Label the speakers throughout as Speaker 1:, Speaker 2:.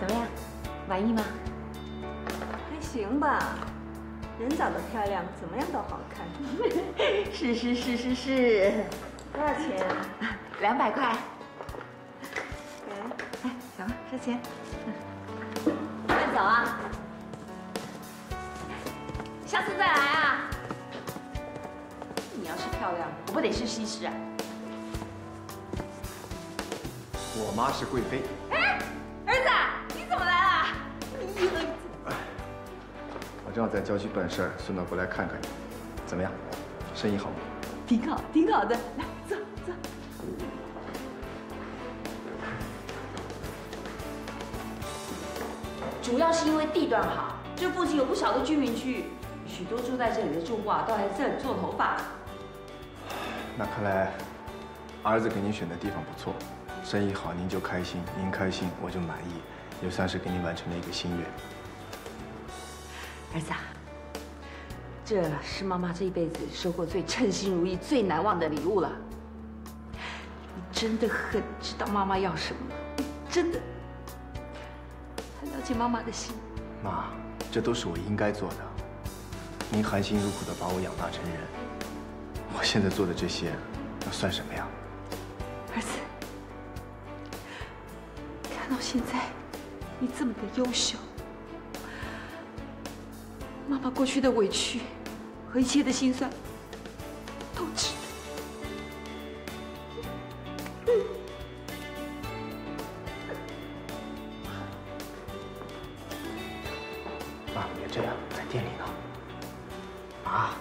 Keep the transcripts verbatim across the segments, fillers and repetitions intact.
Speaker 1: 怎么样，满意吗？
Speaker 2: 还行吧，人长得漂亮，怎么样都好看。
Speaker 1: 是是是是是。
Speaker 2: 多少钱？
Speaker 1: 两百块。
Speaker 2: 给。
Speaker 1: 哎，小花，这钱。
Speaker 2: 快走啊！
Speaker 1: 下次再来啊！你要是漂亮，我不得是西施啊？
Speaker 3: 我妈是贵妃。
Speaker 1: 哎，儿子，你怎么来了？你儿子。
Speaker 3: 我正好在郊区办事儿，顺道过来看看你。怎么样，生意好吗？
Speaker 1: 挺好，挺好的。来，坐坐。主要是因为地段好，这附近有不少的居民区，许多住在这里的住户啊，都还在这里做头发。
Speaker 3: 那看来，儿子给您选的地方不错，生意好您就开心，您开心我就满意，也算是给您完成了一个心愿。
Speaker 1: 儿子啊，这是妈妈这一辈子收过最称心如意、最难忘的礼物了。你真的很知道妈妈要什么，你真的很了解妈妈的心。
Speaker 3: 妈，这都是我应该做的。您含辛茹苦地把我养大成人，我现在做的这些，那算什么呀？
Speaker 1: 儿子，看到现在你这么的优秀，妈妈过去的委屈和一切的辛酸都值得。
Speaker 3: 妈，别这样，在店里呢。妈。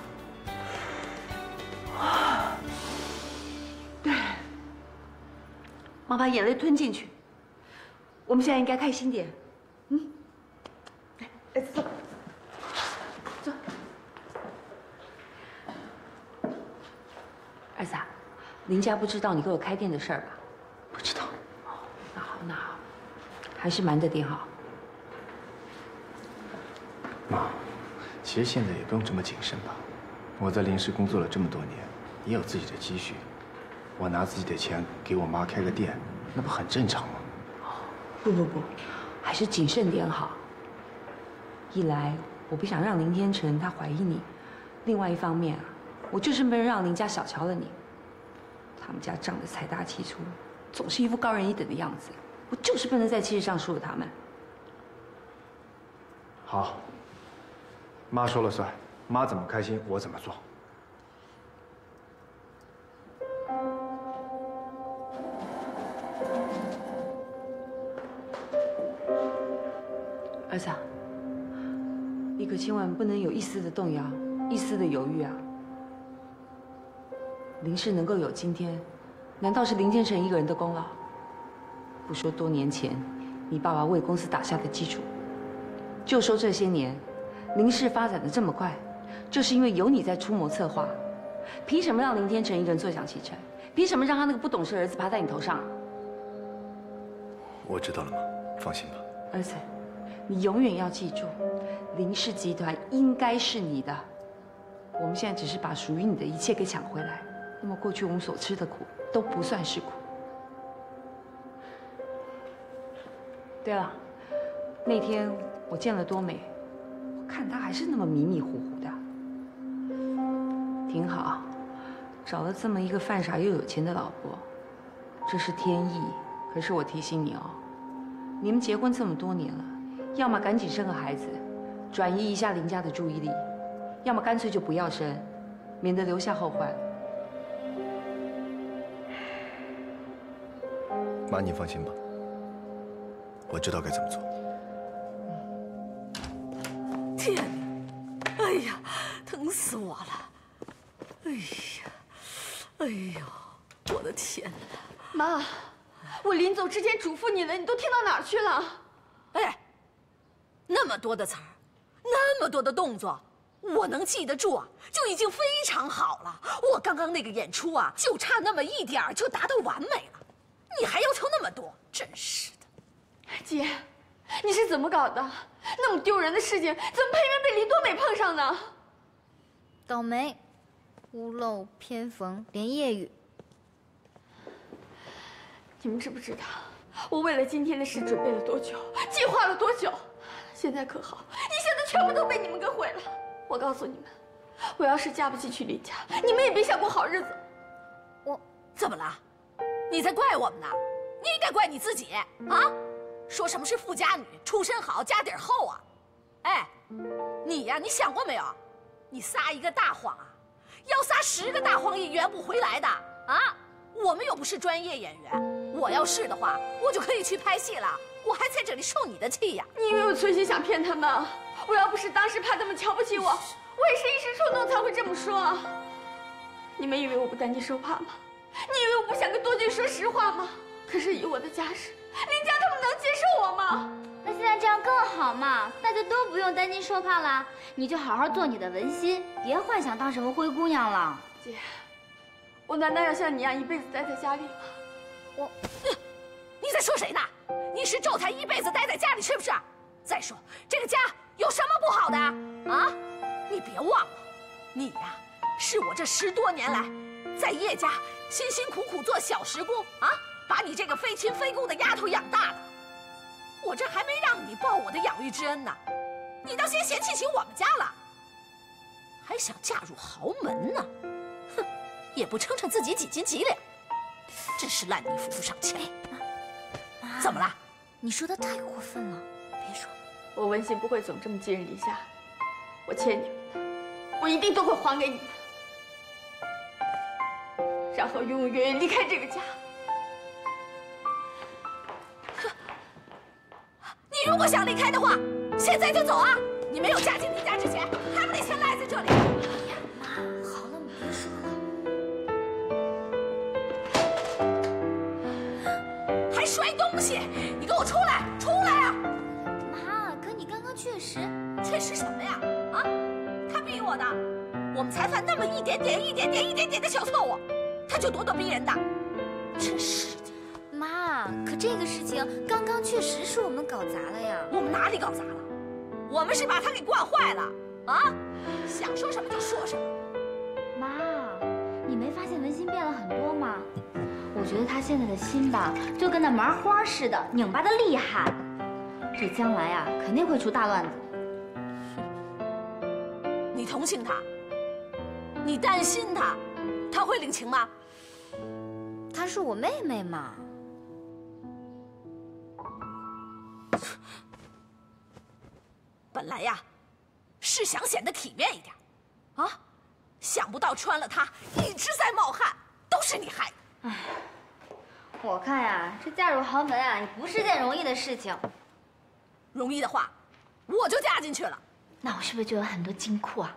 Speaker 1: 对，妈把眼泪吞进去。我们现在应该开心点。嗯，来，坐，坐。儿子啊，林家不知道你给我开店的事儿吧？
Speaker 3: 不知道。
Speaker 1: 哦，那好，那好，还是瞒着点好。
Speaker 3: 妈，其实现在也不用这么谨慎吧。我在林氏工作了这么多年，也有自己的积蓄，我拿自己的钱给我妈开个店，那不很正常吗？
Speaker 1: 不不不，还是谨慎点好。一来我不想让林天成他怀疑你，另外一方面啊，我就是没人让林家小瞧了你。他们家长得财大气粗，总是一副高人一等的样子，我就是不能在气势上输了他们。
Speaker 3: 好，妈说了算，妈怎么开心我怎么做。
Speaker 1: 儿子啊，你可千万不能有一丝的动摇，一丝的犹豫啊！林氏能够有今天，难道是林天成一个人的功劳？不说多年前你爸爸为公司打下的基础，就说这些年林氏发展的这么快，就是因为有你在出谋策划。凭什么让林天成一个人坐享其成？凭什么让他那个不懂事的儿子爬在你头上？
Speaker 3: 我知道了，妈，放心吧。
Speaker 1: 儿子，你永远要记住，林氏集团应该是你的。我们现在只是把属于你的一切给抢回来，那么过去我们所吃的苦都不算是苦。对了，那天我见了多美，我看她还是那么迷迷糊糊的，挺好，找了这么一个犯傻又有钱的老婆，这是天意。可是我提醒你哦，你们结婚这么多年了，要么赶紧生个孩子，转移一下林家的注意力，要么干脆就不要生，免得留下后患。
Speaker 3: 妈，你放心吧，我知道该怎么做。
Speaker 4: 天哪！哎呀，疼死我了！哎呀，哎呦，我的天哪！
Speaker 5: 妈，我临走之前嘱咐你的，你都听到哪儿去了？
Speaker 4: 哎，那么多的词儿，那么多的动作，我能记得住啊，就已经非常好了。我刚刚那个演出啊，就差那么一点儿就达到完美了，你还要求那么多，真是的。
Speaker 5: 姐，你是怎么搞的？那么丢人的事情，怎么偏偏被林多美碰上呢？
Speaker 6: 倒霉，屋漏偏逢连夜雨。
Speaker 5: 你们知不知道， 我为了今天的事准备了多久，计划了多久，现在可好，一下子全部都被你们给毁了。我告诉你们，我要是嫁不进去林家，你们也别想过好日子。
Speaker 4: 我怎么了？你在怪我们呢？你应该怪你自己啊！说什么是富家女，出身好，家底厚啊？哎，你呀，你想过没有？你撒一个大谎啊，要撒十个大谎也圆不回来的啊！我们又不是专业演员，我要是的话，我就可以去拍戏了，我还在这里受你的气呀！
Speaker 5: 你以为我存心想骗他们？我要不是当时怕他们瞧不起我，我也是一时冲动才会这么说。你们以为我不担惊受怕吗？你以为我不想跟多俊说实话吗？可是以我的家世，林家他们能接受我吗？
Speaker 6: 那现在这样更好嘛，大家都不用担惊受怕了。你就好好做你的文心，别幻想当什么灰姑娘了。
Speaker 5: 姐，我难道要像你一样一辈子待在家里吗？
Speaker 6: 我，
Speaker 4: 你在说谁呢？你是咒他一辈子待在家里是不是？再说这个家有什么不好的啊？你别忘了，你呀，是我这十多年来在叶家辛辛苦苦做小时工啊，把你这个非亲非故的丫头养大的。我这还没让你报我的养育之恩呢，你倒先嫌弃起我们家了，还想嫁入豪门呢？哼，也不称称自己几斤几两，真是烂泥扶不上墙。
Speaker 6: 妈，
Speaker 4: 怎么了？
Speaker 6: 你说的太过分了，别说。
Speaker 5: 我文心不会总这么寄人篱下，我欠你们的，我一定都会还给你们，然后永永远远离开这个家。
Speaker 4: 你如果想离开的话，现在就走啊！你没有嫁进林家之前，还不得先赖在这里？
Speaker 6: 哎呀，妈，好了，你别说
Speaker 4: 了。还摔东西！你给我出来！出来啊！
Speaker 6: 妈，可你刚刚确实……
Speaker 4: 确实什么呀？啊，他逼我的，我们才犯那么一点点、一点点、一点点的小错误，他就咄咄逼人的，真是的。
Speaker 6: 妈，可这个事情刚刚确实是我们搞砸了呀。
Speaker 4: 我们哪里搞砸了？我们是把他给惯坏了啊！想说什么就说什么。
Speaker 6: 妈，你没发现文心变了很多吗？我觉得她现在的心吧，就跟那麻花似的，拧巴的厉害。这将来啊，肯定会出大乱子。
Speaker 4: 你同情她，你担心她，她会领情吗？
Speaker 6: 她是我妹妹嘛。
Speaker 4: 本来呀，是想显得体面一点，啊，想不到穿了它一直在冒汗，都是你害的。
Speaker 6: 唉，我看呀，这嫁入豪门啊，也不是件容易的事情。
Speaker 4: 容易的话，我就嫁进去了。
Speaker 6: 那我是不是就有很多金库啊？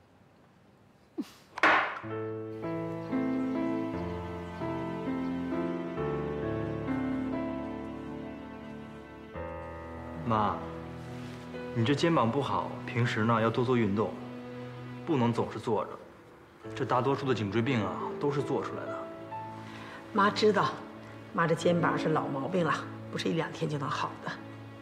Speaker 7: 妈，你这肩膀不好，平时呢要多做运动，不能总是坐着。这大多数的颈椎病啊，都是做出来的。
Speaker 8: 妈知道，妈这肩膀是老毛病了，不是一两天就能好的。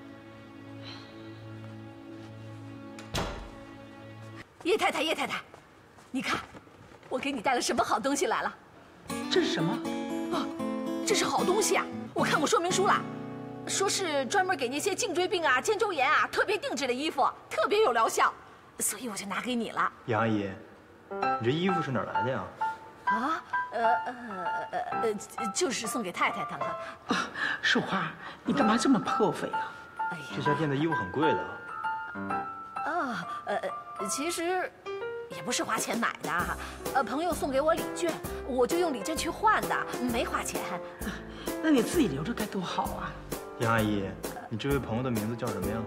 Speaker 4: 叶太太，叶太太，你看，我给你带了什么好东西来了？
Speaker 8: 这是什么？
Speaker 4: 啊，这是好东西啊！我看过说明书了。说是专门给那些颈椎病啊、肩周炎啊特别定制的衣服，特别有疗效，所以我就拿给你了。
Speaker 7: 杨阿姨，你这衣服是哪儿来的呀？
Speaker 4: 啊，呃呃呃呃，就是送给太太的了。
Speaker 8: 啊，树花，你干嘛这么破费啊？
Speaker 7: 哎呀，这家店的衣服很贵的。
Speaker 4: 啊，呃，其实也不是花钱买的，呃，朋友送给我礼券，我就用礼券去换的，没花钱。
Speaker 8: 那你自己留着该多好啊！
Speaker 7: 杨阿姨，你这位朋友的名字叫什么呀？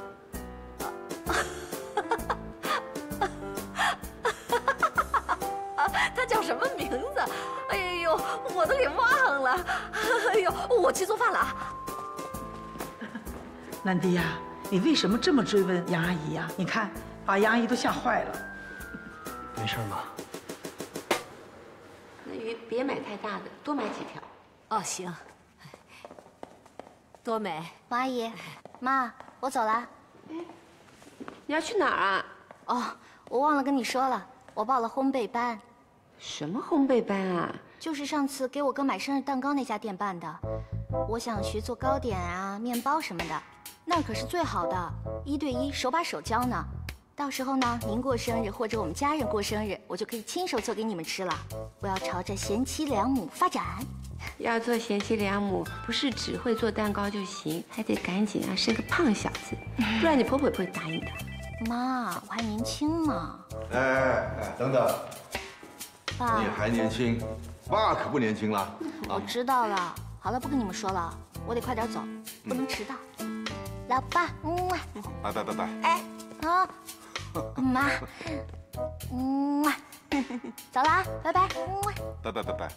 Speaker 4: 他叫什么名字？哎呦，我都给忘了。哎呦，我去做饭了啊！
Speaker 8: 兰迪呀，你为什么这么追问杨阿姨呀？你看，把杨阿姨都吓坏了。
Speaker 7: 没事吧？
Speaker 1: 那鱼别买太大的，多买几条。
Speaker 4: 哦，行。多美，
Speaker 6: 王阿姨，妈，我走了。
Speaker 9: 你要去哪儿啊？
Speaker 6: 哦，我忘了跟你说了，我报了烘焙班。
Speaker 9: 什么烘焙班啊？
Speaker 6: 就是上次给我哥买生日蛋糕那家店办的。 我想学做糕点啊、面包什么的，那可是最好的，一对一手把手教呢。到时候呢，您过生日或者我们家人过生日，我就可以亲手做给你们吃了。我要朝着贤妻良母发展。
Speaker 9: 要做贤妻良母，不是只会做蛋糕就行，还得赶紧啊生个胖小子，不然你婆婆也不会答应的。
Speaker 6: 妈，我还年轻呢。
Speaker 10: 哎哎哎，等等，
Speaker 6: 爸，
Speaker 10: 你还年轻，爸可不年轻了。
Speaker 6: 我知道了。好了，不跟你们说了，我得快点走，不能迟到。老爸，嗯，
Speaker 10: 拜拜拜拜。
Speaker 6: 哎，啊，妈，嗯，走了啊，拜拜，嗯，
Speaker 10: 拜拜拜拜。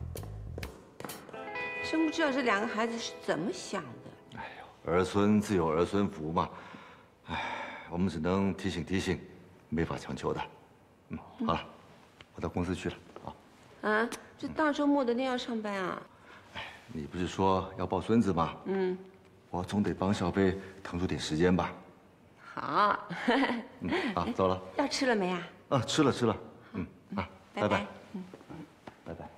Speaker 9: 真不知道这两个孩子是怎么想的。
Speaker 10: 哎呦，儿孙自有儿孙福嘛。哎，我们只能提醒提醒，没法强求的。嗯，好了，我到公司去了啊。
Speaker 9: 啊，这大周末的你要上班啊？
Speaker 10: 哎，你不是说要抱孙子吗？嗯，我总得帮小飞腾出点时间吧。
Speaker 9: 好。
Speaker 10: 嗯，好，走了。
Speaker 9: 要吃了没啊？
Speaker 10: 啊，吃了吃了。嗯啊，拜拜。
Speaker 9: 嗯，
Speaker 10: 拜拜。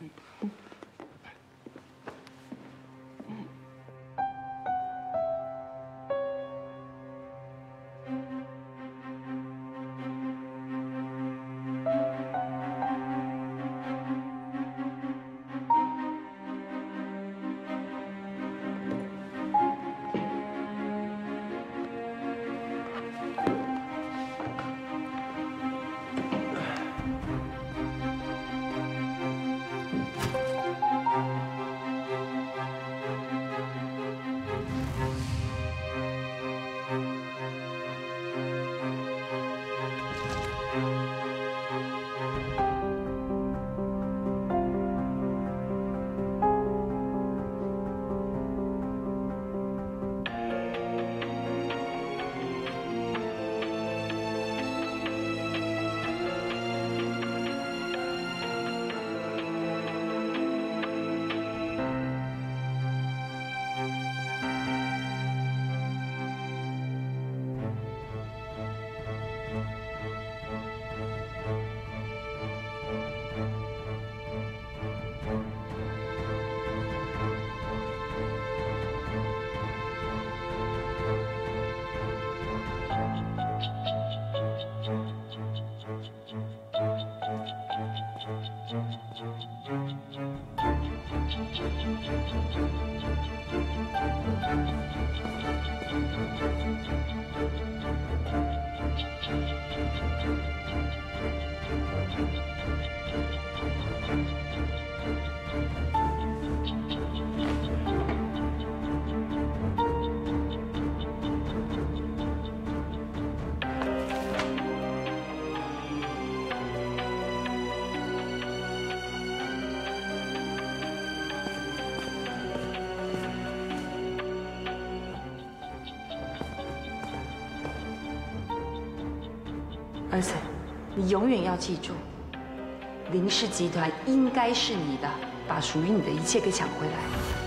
Speaker 1: 儿子，你永远要记住，林氏集团应该是你的，把属于你的一切给抢回来。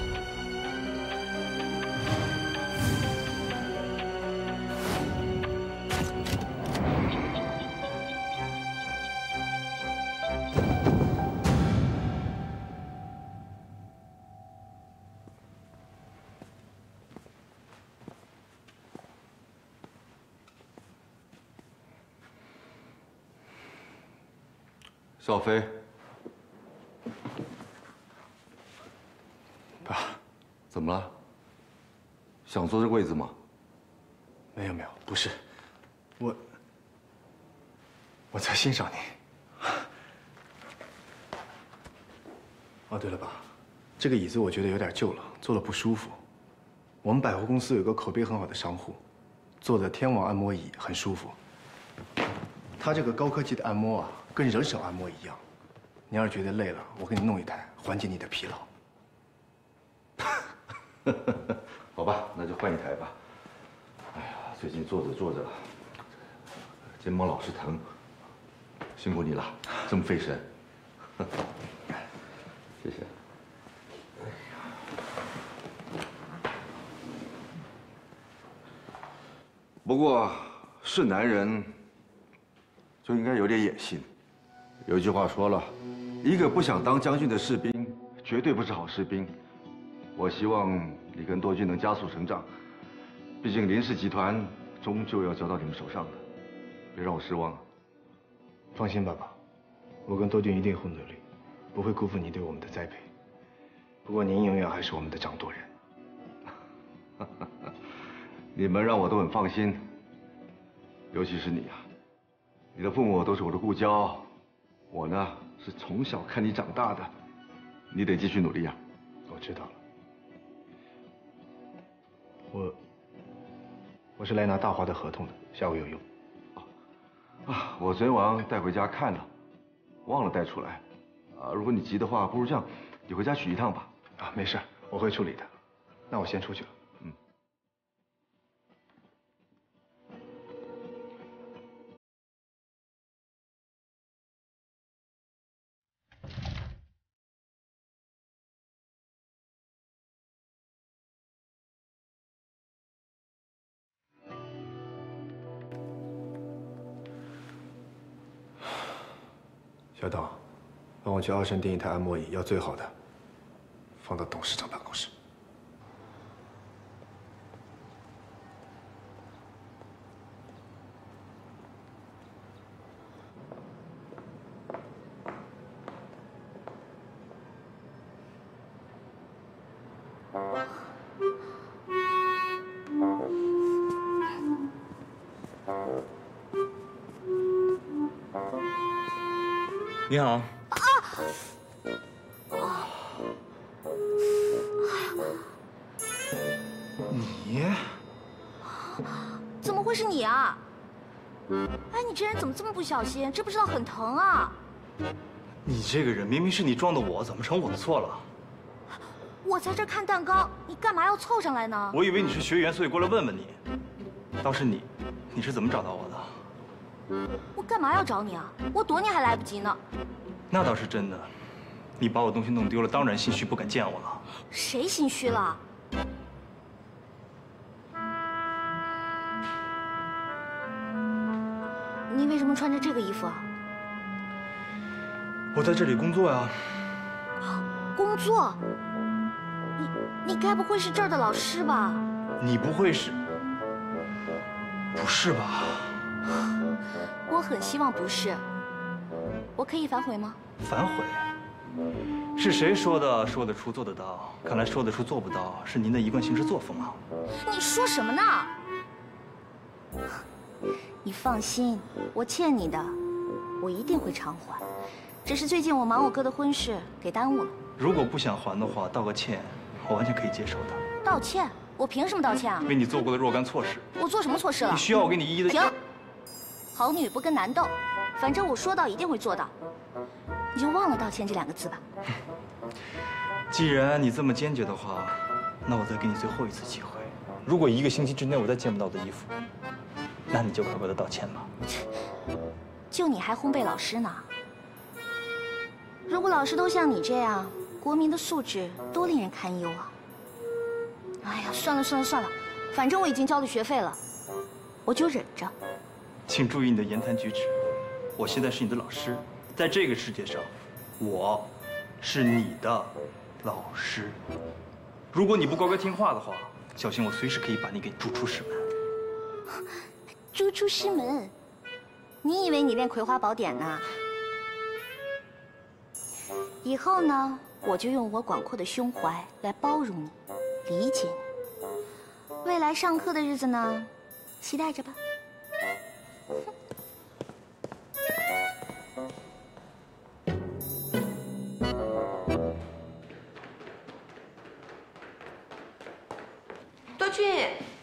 Speaker 10: 少飞，
Speaker 3: 爸，
Speaker 10: 怎么了？想坐这位子吗？
Speaker 3: 没有没有，不是，我我在欣赏你。哦，对了，爸，这个椅子我觉得有点旧了，坐了不舒服。我们百货公司有个口碑很好的商户，做的天王按摩椅很舒服。他这个高科技的按摩啊，跟人手按摩一样。你要是觉得累了，我给你弄一台，缓解你的疲劳。
Speaker 10: 好吧，那就换一台吧。哎呀，最近坐着坐着，肩膀老是疼，辛苦你了，这么费神。谢谢。不过是男人就应该有点野心。有一句话说了，一个不想当将军的士兵，绝对不是好士兵。 我希望你跟多军能加速成长，毕竟林氏集团终究要交到你们手上的，别让我失望啊！
Speaker 3: 放心，爸爸，我跟多军一定会努力，不会辜负您对我们的栽培。不过您永远还是我们的掌舵人。
Speaker 10: 你们让我都很放心，尤其是你啊，你的父母都是我的故交，我呢是从小看你长大的，你得继续努力呀。
Speaker 3: 我知道了。我我是来拿大华的合同的，下午有用。
Speaker 10: 啊，我昨天晚上带回家看了，忘了带出来。啊，如果你急的话，不如这样，你回家取一趟吧。
Speaker 3: 啊，没事，我会处理的。那我先出去了。
Speaker 10: 嗯。
Speaker 3: 小董，帮我去奥盛订一台按摩椅，要最好的，放到董事长办公室。
Speaker 7: 你好。
Speaker 3: 你？
Speaker 6: 怎么会是你啊？哎，你这人怎么这么不小心？知不知道很疼啊？
Speaker 7: 你这个人明明是你撞的我，怎么成我的错了？
Speaker 6: 我在这看蛋糕，你干嘛要凑上来呢？
Speaker 7: 我以为你是学员，所以过来问问你。倒是你，你是怎么找到我的？
Speaker 6: 我干嘛要找你啊？我躲你还来不及呢。
Speaker 7: 那倒是真的，你把我东西弄丢了，当然心虚不敢见我了。
Speaker 6: 谁心虚了？你为什么穿着这个衣服啊？
Speaker 7: 我在这里工作呀。
Speaker 6: 工作？你你该不会是这儿的老师吧？
Speaker 7: 你不会是？不是吧？
Speaker 6: 我很希望不是。我可以反悔吗？
Speaker 7: 反悔？是谁说的说得出做得到？看来说得出做不到是您的一贯行事作风啊。
Speaker 6: 你说什么呢？你放心，我欠你的，我一定会偿还。只是最近我忙我哥的婚事，给耽误了。
Speaker 7: 如果不想还的话，道个歉，我完全可以接受的。
Speaker 6: 道歉？我凭什么道歉啊？
Speaker 7: 为你做过的若干错事。
Speaker 6: 我做什么错事了？
Speaker 7: 你需要我给你一一的。
Speaker 6: 停！好女不跟男斗，反正我说到一定会做到。你就忘了道歉这两个字吧。
Speaker 7: 既然你这么坚决的话，那我再给你最后一次机会。如果一个星期之内我再见不到我的衣服，那你就乖乖的道歉吧。
Speaker 6: 就你还烘焙老师呢？如果老师都像你这样，国民的素质多令人堪忧啊！哎呀，算了算了算了，反正我已经交了学费了，我就忍着。
Speaker 7: 请注意你的言谈举止，我现在是你的老师，在这个世界上，我是你的老师。如果你不乖乖听话的话，小心我随时可以把你给逐出师门。
Speaker 6: 逐出师门？你以为你练葵花宝典呢？以后呢，我就用我广阔的胸怀来包容你，理解你。未来上课的日子呢，期待着吧。
Speaker 9: 多俊，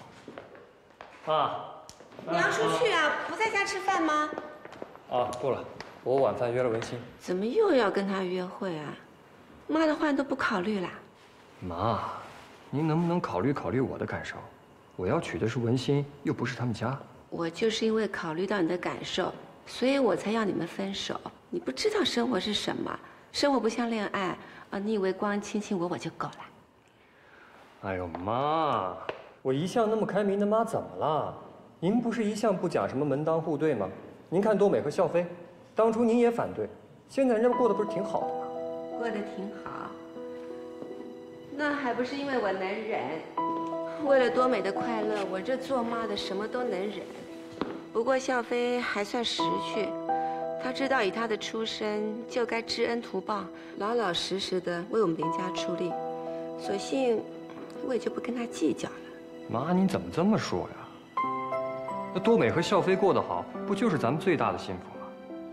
Speaker 11: 啊，
Speaker 9: 你要出去啊？不在家吃饭吗？
Speaker 11: 啊，不了，我晚饭约了文心。
Speaker 9: 怎么又要跟他约会啊？妈的话都不考虑啦？
Speaker 11: 妈，您能不能考虑考虑我的感受？我要娶的是文心，又不是他们家。
Speaker 9: 我就是因为考虑到你的感受，所以我才要你们分手。你不知道生活是什么，生活不像恋爱啊！你以为光亲亲我我就够了？
Speaker 11: 哎呦妈，我一向那么开明的妈怎么了？您不是一向不讲什么门当户对吗？您看多美和笑飞，当初您也反对，现在人家过得不是挺好的吗？
Speaker 9: 过得挺好。 那还不是因为我能忍。为了多美的快乐，我这做妈的什么都能忍。不过孝飞还算识趣，他知道以他的出身就该知恩图报，老老实实的为我们林家出力。索性我也就不跟他计较了。
Speaker 11: 妈，你怎么这么说呀？那多美和孝飞过得好，不就是咱们最大的幸福吗？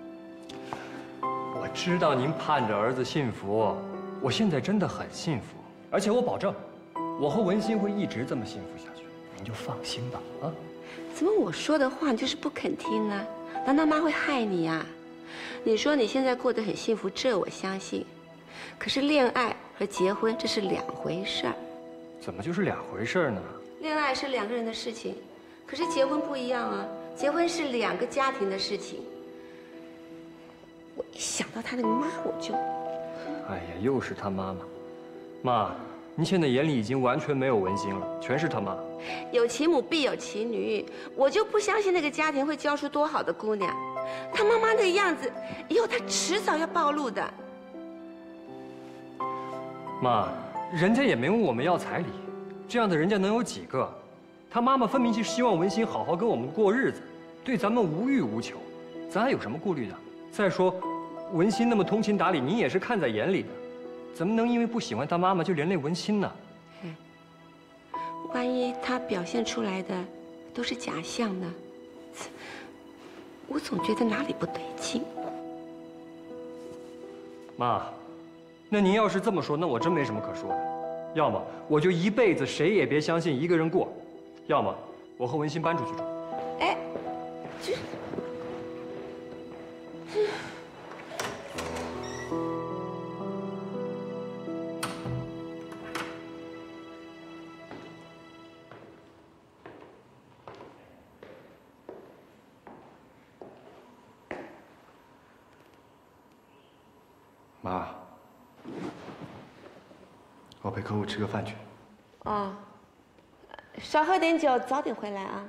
Speaker 11: 我知道您盼着儿子幸福，我现在真的很幸福，而且我保证，我和文心会一直这么幸福下去，您就放心吧。啊？
Speaker 9: 怎么我说的话你就是不肯听呢？难道妈会害你呀？你说你现在过得很幸福，这我相信。可是恋爱和结婚这是两回事儿。
Speaker 11: 怎么就是两回事儿呢？
Speaker 9: 恋爱是两个人的事情，可是结婚不一样啊，结婚是两个家庭的事情。我一想到他那个妈，我就……
Speaker 11: 哎呀，又是他妈妈。妈，您现在眼里已经完全没有文心了，全是他妈。
Speaker 9: 有其母必有其女，我就不相信那个家庭会教出多好的姑娘。他妈妈那个样子，以后他迟早要暴露的。
Speaker 11: 妈，人家也没问我们要彩礼，这样的人家能有几个？他妈妈分明是希望文心好好跟我们过日子，对咱们无欲无求，咱还有什么顾虑呢？再说，文心那么通情达理，您也是看在眼里的，怎么能因为不喜欢他妈妈就连累文心呢？
Speaker 9: 万一他表现出来的都是假象呢？我总觉得哪里不对劲。
Speaker 11: 妈，那您要是这么说，那我真没什么可说的。要么我就一辈子谁也别相信，一个人过；要么我和文心搬出去住。
Speaker 9: 哎，这……
Speaker 3: 妈，我陪客户吃个饭去。
Speaker 9: 哦，少喝点酒，早点回来啊。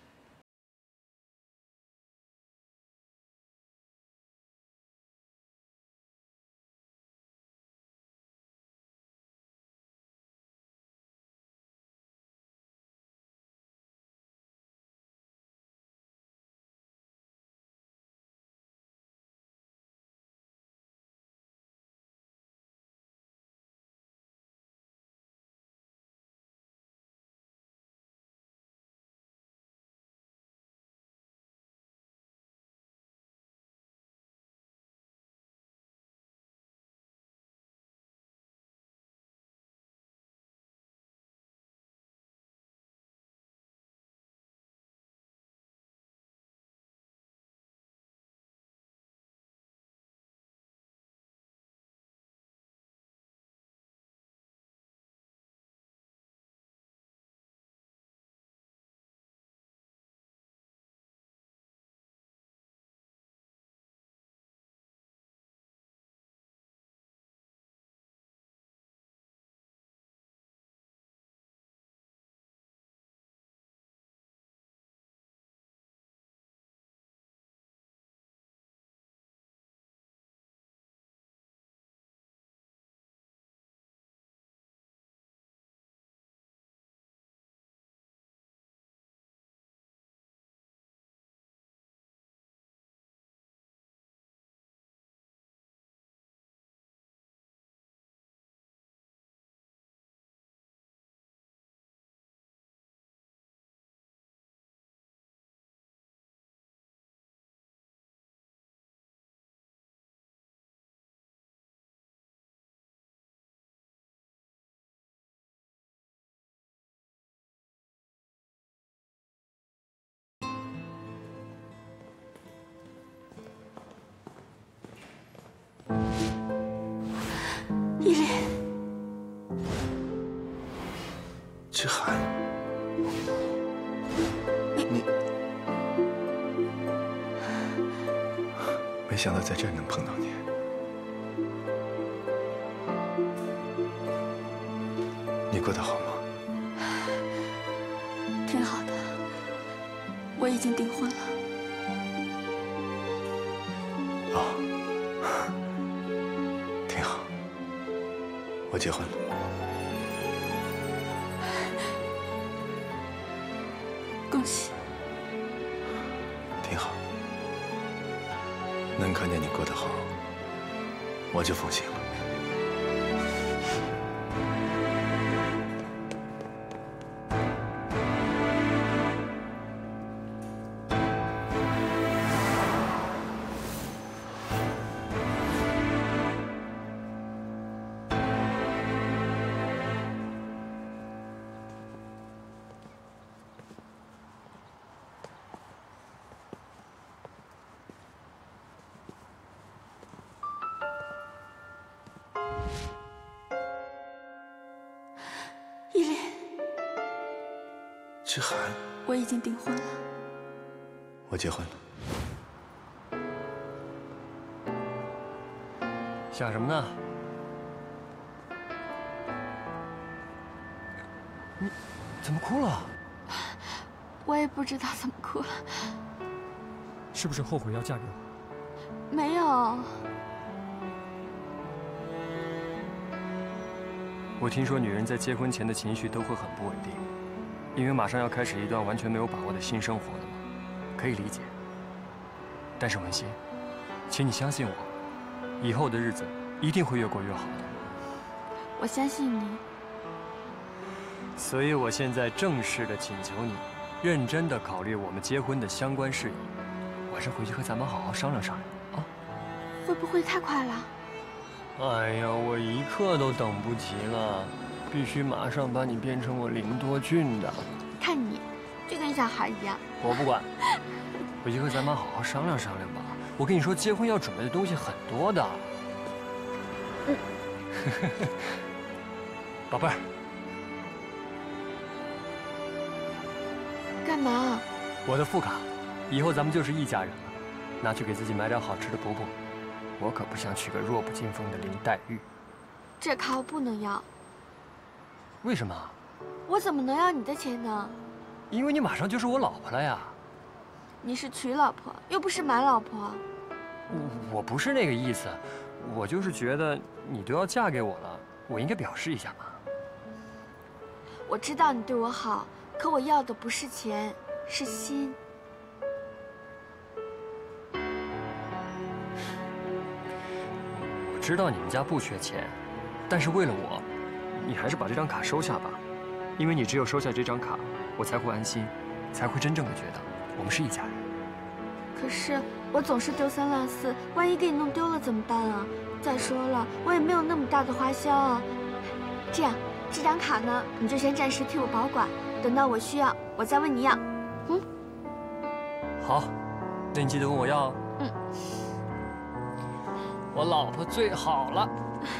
Speaker 5: 依琳，
Speaker 3: 志涵，你没想到在这儿能碰到你。你过得好吗？
Speaker 5: 挺好的，我已经订婚了。
Speaker 3: 哦，挺好。我结婚了。
Speaker 5: 心。
Speaker 3: 挺好，能看见你过得好，我就放心了。
Speaker 5: 依琳，
Speaker 3: 志涵，
Speaker 5: 我已经订婚了。
Speaker 3: 我结婚了。
Speaker 11: 想什么呢？你怎么哭了？
Speaker 5: 我也不知道怎么哭了。
Speaker 11: 是不是后悔要嫁给我？
Speaker 5: 没有。
Speaker 11: 我听说女人在结婚前的情绪都会很不稳定，因为马上要开始一段完全没有把握的新生活了嘛，可以理解。但是文心，请你相信我，以后的日子一定会越过越好的。
Speaker 5: 我相信你。
Speaker 11: 所以我现在正式的请求你，认真的考虑我们结婚的相关事宜，晚上回去和咱们好好商量商量啊。
Speaker 5: 会不会太快了？
Speaker 11: 哎呀，我一刻都等不及了，必须马上把你变成我林多俊的。
Speaker 5: 看你，就跟小孩一样。
Speaker 11: 我不管，回去和咱妈好好商量商量吧。我跟你说，结婚要准备的东西很多的。嗯，宝贝儿，
Speaker 5: 干嘛？
Speaker 11: 我的副卡，以后咱们就是一家人了，拿去给自己买点好吃的补补。我可不想娶个弱不禁风的林黛玉。
Speaker 5: 这卡我不能要。
Speaker 11: 为什么？
Speaker 5: 我怎么能要你的钱呢？
Speaker 11: 因为你马上就是我老婆了呀。
Speaker 5: 你是娶老婆，又不是买老婆。
Speaker 11: 我我不是那个意思，我就是觉得你都要嫁给我了，我应该表示一下嘛。
Speaker 5: 我知道你对我好，可我要的不是钱，是心。
Speaker 11: 知道你们家不缺钱，但是为了我，你还是把这张卡收下吧，因为你只有收下这张卡，我才会安心，才会真正的觉得我们是一家人。
Speaker 5: 可是我总是丢三落四，万一给你弄丢了怎么办啊？再说了，我也没有那么大的花销啊。这样，这张卡呢，你就先暂时替我保管，等到我需要，我再问你要。嗯，
Speaker 11: 好，那你记得问我要。
Speaker 5: 嗯。
Speaker 11: 我老婆最好了。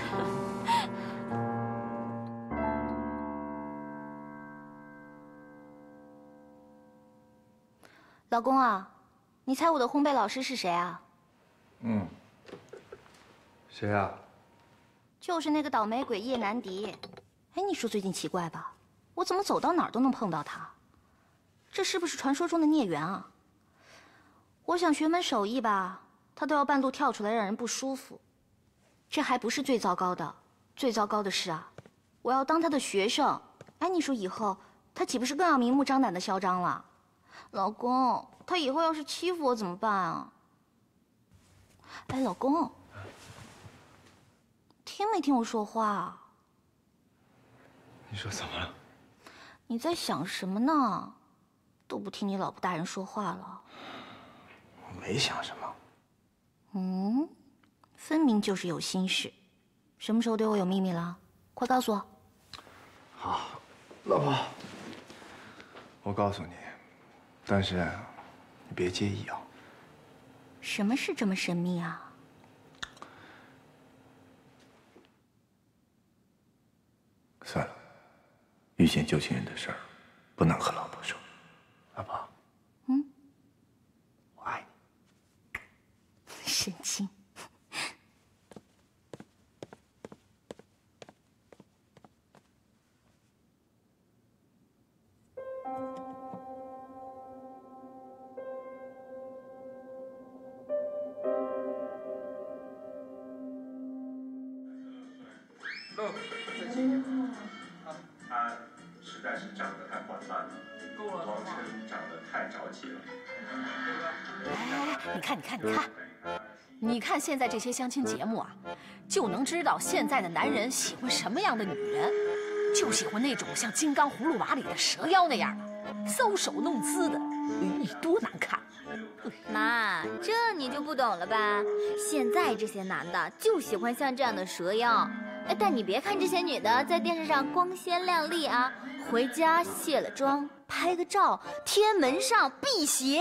Speaker 6: 老公啊，你猜我的烘焙老师是谁啊？
Speaker 3: 嗯，谁啊？
Speaker 6: 就是那个倒霉鬼叶南迪。哎，你说最近奇怪吧？我怎么走到哪儿都能碰到他？这是不是传说中的孽缘啊？我想学门手艺吧。他都要半路跳出来，让人不舒服。这还不是最糟糕的，最糟糕的是啊，我要当他的学生。哎，你说以后他岂不是更要明目张胆的嚣张了？老公，他以后要是欺负我怎么办啊？哎，老公，听没听我说话？
Speaker 3: 你说怎么了？
Speaker 6: 你在想什么呢？都不听你老婆大人说话了。
Speaker 3: 我没想什么。
Speaker 6: 嗯，分明就是有心事。什么时候对我有秘密了？快告诉我。
Speaker 3: 好，老婆，我告诉你，但是你别介意啊。
Speaker 6: 什么事这么神秘啊？
Speaker 3: 算了，遇见旧情人的事儿，不能和老婆说。老婆，
Speaker 6: 嗯，
Speaker 3: 我爱你。
Speaker 6: 神经。
Speaker 12: 再见。他实在是长得太缓慢了，王琛长得
Speaker 4: 哎，你看，你看，你看，你看现在这些相亲节目啊，就能知道现在的男人喜欢什么样的女人，就喜欢那种像《金刚葫芦娃》里的蛇妖那样的，搔首弄姿的，咦，多难看！
Speaker 6: 妈，这你就不懂了吧？现在这些男的就喜欢像这样的蛇妖。哎，但你别看这些女的在电视上光鲜亮丽啊，回家卸了妆，拍个照，贴门上辟邪。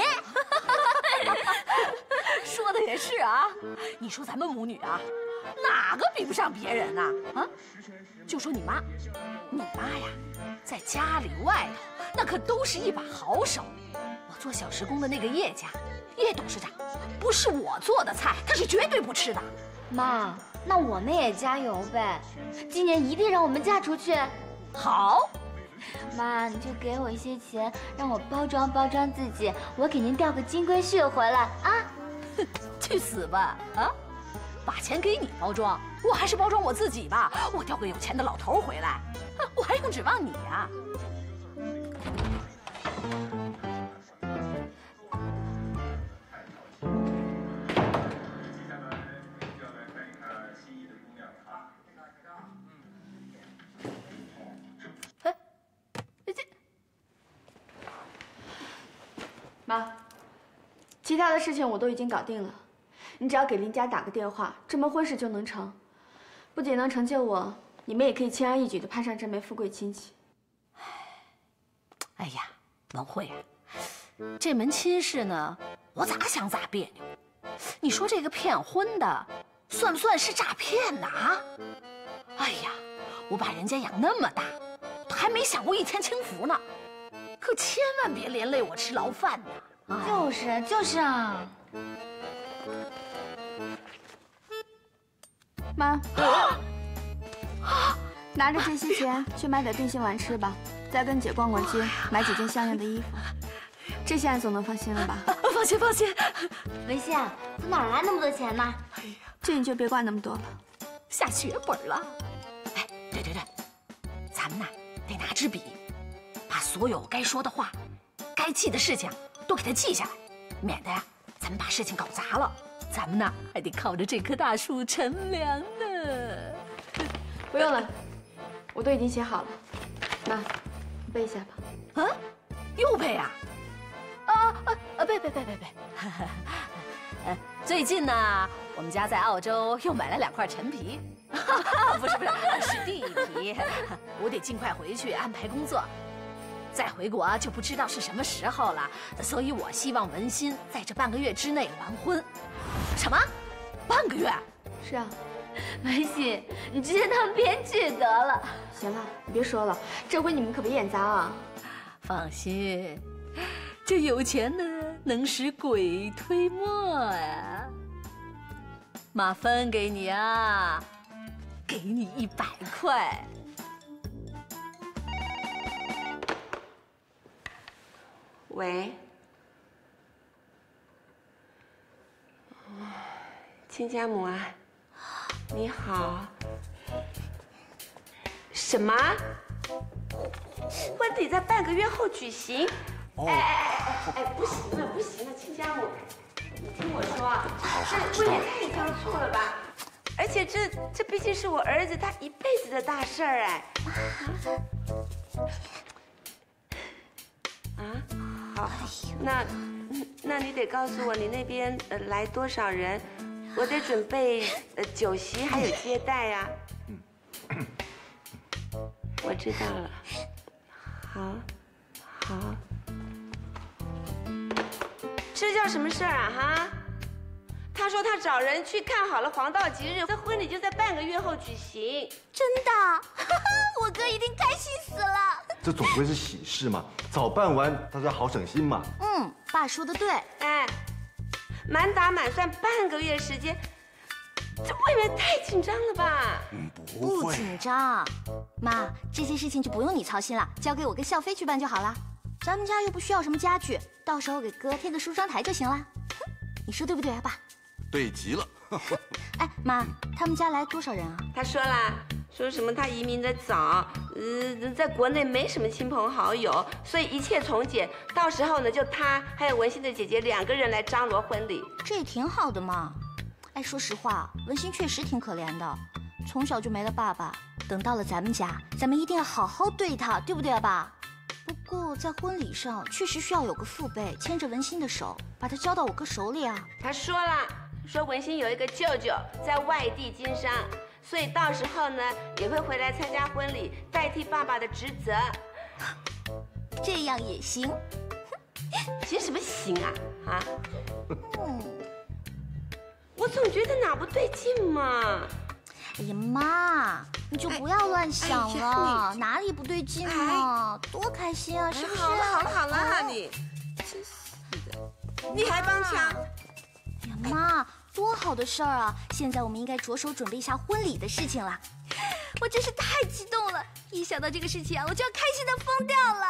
Speaker 4: 说的也是啊，你说咱们母女啊，哪个比不上别人呐？啊，就说你妈，你妈呀，在家里外头那可都是一把好手。我做小时工的那个叶家，叶董事长，不是我做的菜，他是绝对不吃的。
Speaker 6: 妈，那我们也加油呗，今年一定让我们嫁出去。
Speaker 4: 好，
Speaker 6: 妈，你就给我一些钱，让我包装包装自己，我给您钓个金龟婿回来啊！
Speaker 4: 去死吧！啊，把钱给你包装，我还是包装我自己吧。我钓个有钱的老头回来，我还用指望你呀？
Speaker 5: 妈，其他的事情我都已经搞定了，你只要给林家打个电话，这门婚事就能成。不仅能成就我，你们也可以轻而易举地攀上这枚富贵亲戚。
Speaker 4: 哎呀，文慧，这门亲事呢，我咋想咋别扭。你说这个骗婚的，算不算是诈骗呢？啊？哎呀，我把人家养那么大，还没享过一天清福呢。可千万别连累我吃牢饭呐！
Speaker 6: 就是就是啊，
Speaker 5: 妈，拿着这些钱去买点定心丸吃吧，再跟姐逛逛街，买几件像样的衣服。这下总能放心了吧？
Speaker 4: 放心放心。
Speaker 6: 文熙啊，从哪来那么多钱呢？
Speaker 5: 哎呀，这你就别管那么多了，
Speaker 4: 下血本了。哎，对对对，咱们呐得拿支笔。把所有该说的话、该记的事情都给他记下来，免得呀，咱们把事情搞砸了，咱们呢还得靠着这棵大树乘凉呢。
Speaker 5: 不用了，我都已经写好了。妈，你背一下吧。
Speaker 4: 啊，又背啊？啊啊啊！背背背背背。呃，最近呢，我们家在澳洲又买了两块陈皮，不是不是，是地皮，我得尽快回去安排工作。再回国就不知道是什么时候了，所以我希望文心在这半个月之内完婚。什么？半个月？
Speaker 5: 是啊，
Speaker 6: 文熙，你直接当编剧得了。
Speaker 5: 行了，你别说了，这回你们可别演砸啊！
Speaker 4: 放心，这有钱呢，能使鬼推磨呀。妈分给你啊，给你一百块。
Speaker 9: 喂，亲家母啊，你好。什么？婚礼在半个月后举行？哎哎哎哎，不行了不行了，亲家母，你听我说啊，这婚也太仓促了吧？而且这这毕竟是我儿子他一辈子的大事儿哎。啊？好，那那你得告诉我你那边呃来多少人，我得准备呃酒席还有接待呀。我知道了，好，好。这叫什么事儿啊哈？他说他找人去看好了黄道吉日，这婚礼就在半个月后举行。
Speaker 6: 真的？我哥一定开心死了。
Speaker 10: 这总归是喜事嘛，早办完大家好省心嘛。
Speaker 6: 嗯，爸说的对。
Speaker 9: 哎，满打满算半个月时间，这未免太紧张了吧？
Speaker 10: 嗯，
Speaker 6: 不不紧张。妈，这些事情就不用你操心了，交给我跟笑飞去办就好了。咱们家又不需要什么家具，到时候给哥添个梳妆台就行了。你说对不对啊，爸？
Speaker 13: 对极了。
Speaker 6: 哎，妈，他们家来多少人啊？
Speaker 9: 他说啦， 说什么他移民的早，呃，在国内没什么亲朋好友，所以一切从简。到时候呢，就他还有文心的姐姐两个人来张罗婚礼，
Speaker 6: 这也挺好的嘛。哎，说实话，文心确实挺可怜的，从小就没了爸爸。等到了咱们家，咱们一定要好好对他，对不对啊，爸？不过在婚礼上，确实需要有个父辈牵着文心的手，把她交到我哥手里啊。
Speaker 9: 他说了，说文心有一个舅舅在外地经商。所以到时候呢，也会回来参加婚礼，代替爸爸的职责。
Speaker 6: 这样也行？
Speaker 9: 行什么行啊？啊？嗯，我总觉得哪不对劲嘛。
Speaker 6: 哎呀妈，你就不要乱想了，哎、哪里不对劲嘛？哎、多开心啊，是不是？
Speaker 9: 好了好了好了哈、啊，你，真是的，你还帮腔？
Speaker 6: 哎呀妈！多好的事儿啊！现在我们应该着手准备一下婚礼的事情了。我真是太激动了，一想到这个事情啊，我就要开心的疯掉了。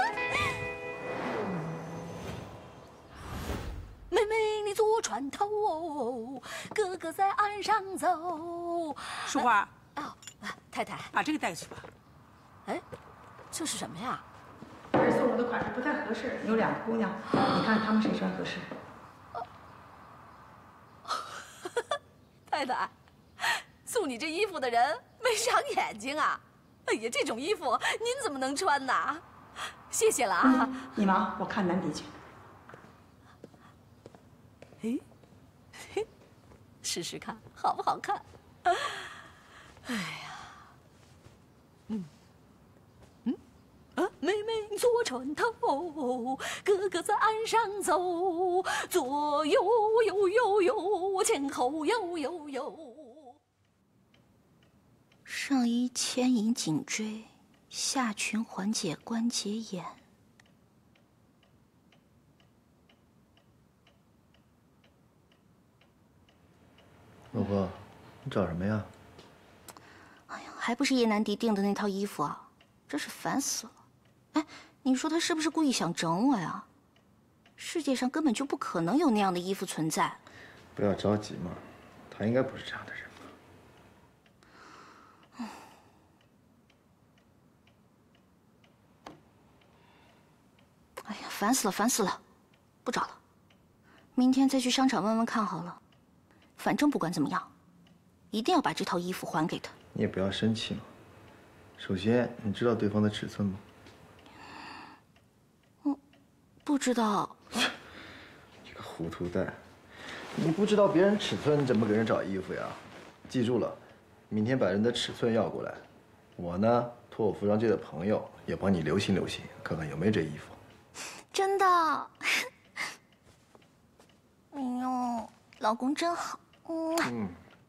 Speaker 4: 妹妹你坐船头，哥哥在岸上走。
Speaker 8: 淑花，
Speaker 4: 哦，太太，
Speaker 8: 把这个带去吧。
Speaker 4: 哎，这是什么呀？
Speaker 8: 儿送我的款式不太合适，有两个姑娘，你看她们谁穿合适？
Speaker 4: 太太，送你这衣服的人没长眼睛啊！哎呀，这种衣服您怎么能穿呢？谢谢了啊！
Speaker 8: 嗯、你忙，我看南迪去。
Speaker 4: 哎，嘿，试试看好不好看？哎呀，嗯，嗯，啊，妹妹坐船头，哥哥在岸上走，左游游游游，前后游游游。
Speaker 6: 上衣牵引颈椎，下裙缓解关节炎。
Speaker 3: 老婆，你找什么呀？
Speaker 6: 哎呀，还不是叶南迪订的那套衣服啊，真是烦死了。哎，你说他是不是故意想整我呀？世界上根本就不可能有那样的衣服存在。
Speaker 3: 不要着急嘛，他应该不是这样的人吧？
Speaker 6: 嗯。哎呀，烦死了，烦死了！不找了，明天再去商场问问看好了。反正不管怎么样，一定要把这套衣服还给他。
Speaker 3: 你也不要生气嘛。首先，你知道对方的尺寸吗？
Speaker 6: 嗯，不知道。
Speaker 3: 你个糊涂蛋！你不知道别人尺寸，你怎么给人找衣服呀？记住了，明天把人的尺寸要过来。我呢，托我服装界的朋友也帮你留心留心，看看有没有这衣服。
Speaker 6: 真的？哎呦，老公真好。嗯。嗯。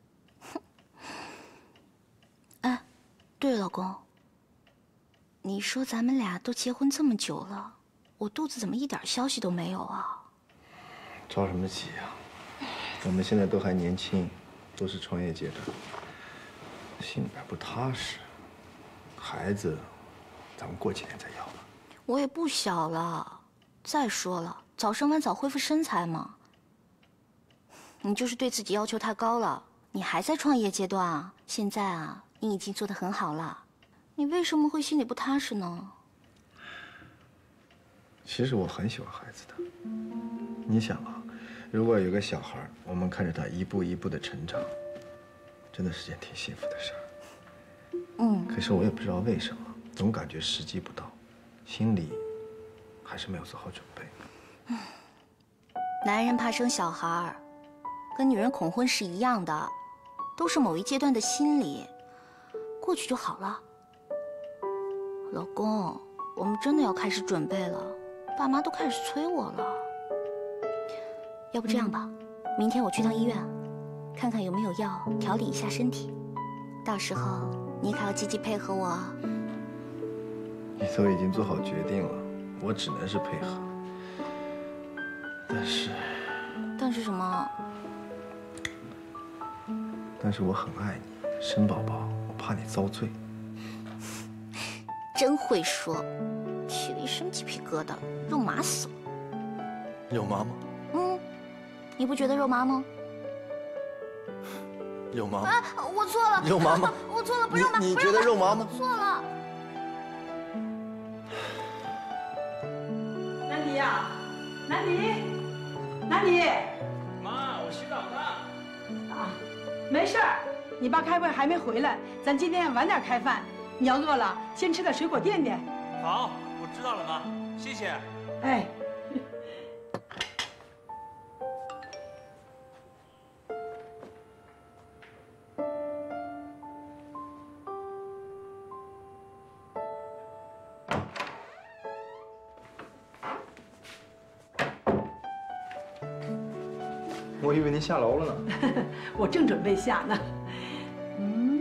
Speaker 6: 哎，对了，老公，你说咱们俩都结婚这么久了，我肚子怎么一点消息都没有啊？
Speaker 3: 着什么急呀？我们现在都还年轻，都是创业阶段，心里边不踏实。孩子，咱们过几年再要吧。
Speaker 6: 我也不小了，再说了，早生晚早恢复身材嘛。你就是对自己要求太高了，你还在创业阶段啊。现在啊，你已经做得很好了，你为什么会心里不踏实呢？
Speaker 3: 其实我很喜欢孩子的。你想啊，如果有个小孩，我们看着他一步一步的成长，真的是件挺幸福的事儿。
Speaker 6: 嗯。
Speaker 3: 可是我也不知道为什么，总感觉时机不到，心里还是没有做好准备。
Speaker 6: 嗯。男人怕生小孩，跟女人恐婚是一样的，都是某一阶段的心理，过去就好了。老公，我们真的要开始准备了，爸妈都开始催我了。要不这样吧，嗯、明天我去趟医院，看看有没有药调理一下身体，到时候你可要积极配合我。
Speaker 3: 你都已经做好决定了，我只能是配合。但是，
Speaker 6: 但是什么？
Speaker 3: 但是我很爱你，生宝宝，我怕你遭罪。
Speaker 6: 真会说，起了一身鸡皮疙瘩，肉麻死了。
Speaker 3: 肉麻吗？
Speaker 6: 嗯，你不觉得肉麻吗？
Speaker 13: 肉麻
Speaker 6: 啊，我错了，
Speaker 13: 肉麻吗？
Speaker 6: 我错了，不肉麻。
Speaker 13: 你你觉得肉麻吗？
Speaker 6: 错了。
Speaker 8: 南迪呀，南迪，南迪。
Speaker 12: 妈，我洗澡呢。
Speaker 8: 啊，没事儿，你爸开会还没回来，咱今天晚点开饭。你要饿了，先吃点水果垫垫。
Speaker 12: 好，我知道了，妈，谢谢。
Speaker 8: 哎。
Speaker 7: 我以为您下楼了呢。
Speaker 8: 我正准备下呢。嗯，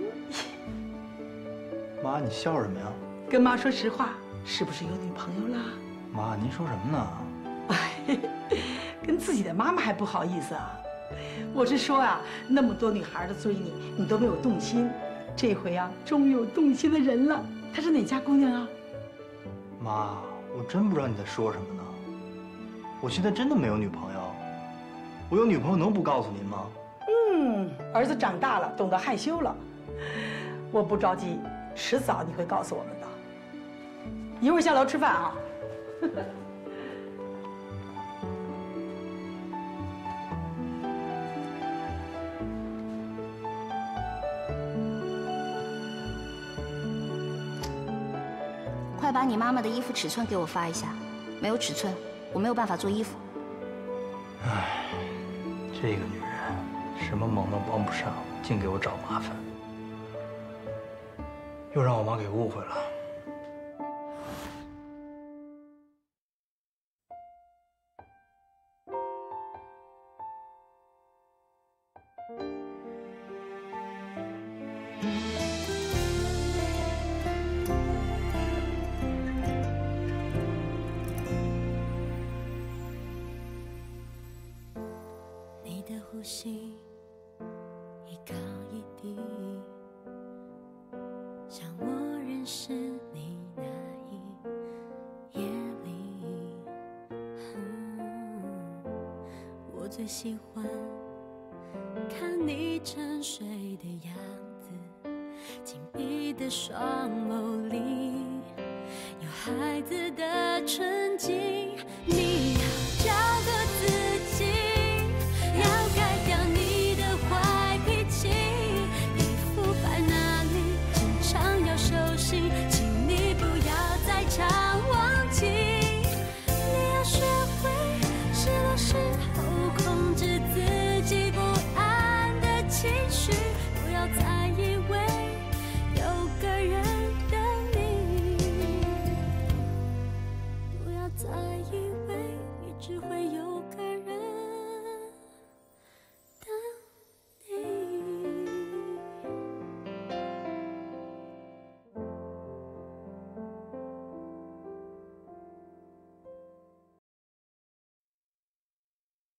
Speaker 7: 妈，你笑什么呀？
Speaker 8: 跟妈说实话，是不是有女朋友啦？
Speaker 7: 妈，您说什么呢？
Speaker 8: 哎，跟自己的妈妈还不好意思啊？我是说啊，那么多女孩的追你，你都没有动心，这回啊，终于有动心的人了。她是哪家姑娘啊？
Speaker 7: 妈，我真不知道你在说什么呢。我现在真的没有女朋友。 我有女朋友能不告诉您吗？
Speaker 8: 嗯，儿子长大了，懂得害羞了。我不着急，迟早你会告诉我们的。一会儿下楼吃饭啊。
Speaker 6: 快把你妈妈的衣服尺寸给我发一下，没有尺寸，我没有办法做衣服。
Speaker 7: 唉。 这个女人什么忙都帮不上，净给我找麻烦，又让我妈给误会了。
Speaker 14: 呼吸一高一低，像我认识你那一夜里，嗯，我最喜欢看你沉睡的样子，紧闭的双眸里有孩子的纯净，你。